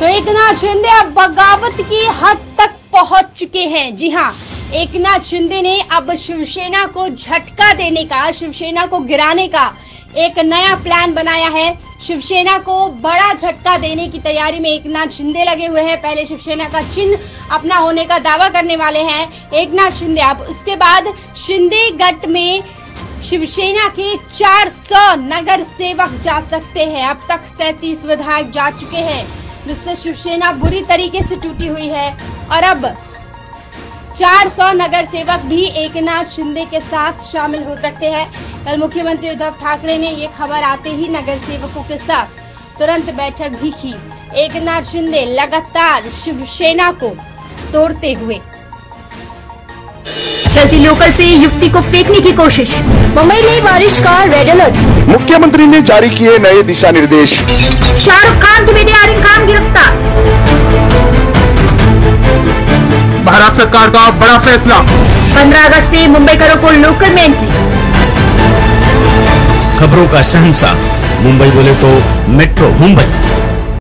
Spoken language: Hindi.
तो एकनाथ शिंदे अब बगावत की हद तक पहुंच चुके हैं। जी हां, एकनाथ शिंदे ने अब शिवसेना को झटका देने का, शिवसेना को गिराने का एक नया प्लान बनाया है। शिवसेना को बड़ा झटका देने की तैयारी में एकनाथ शिंदे लगे हुए हैं। पहले शिवसेना का चिन्ह अपना होने का दावा करने वाले हैं एकनाथ शिंदे। अब उसके बाद शिंदे गट में शिवसेना के 400 नगर सेवक जा सकते हैं। अब तक 37 विधायक जा चुके हैं, जिससे शिवसेना बुरी तरीके से टूटी हुई है। और अब 400 नगर सेवक भी एकनाथ शिंदे के साथ शामिल हो सकते हैं। कल मुख्यमंत्री उद्धव ठाकरे ने ये खबर आते ही नगर सेवकों के साथ तुरंत बैठक भी की। एकनाथ शिंदे लगातार शिवसेना को तोड़ते हुए चलती लोकल से युवती को फेंकने की कोशिश। मुंबई में बारिश का रेड अलर्ट। मुख्यमंत्री ने जारी किए नए दिशा निर्देश। शाहरुख खान की बेटे आर्यन खान गिरफ्तार। भारत सरकार का बड़ा फैसला। 15 अगस्त से मुंबईकरों को लोकल में एंट्री। खबरों का शहंशाह मुंबई बोले तो मेट्रो मुंबई।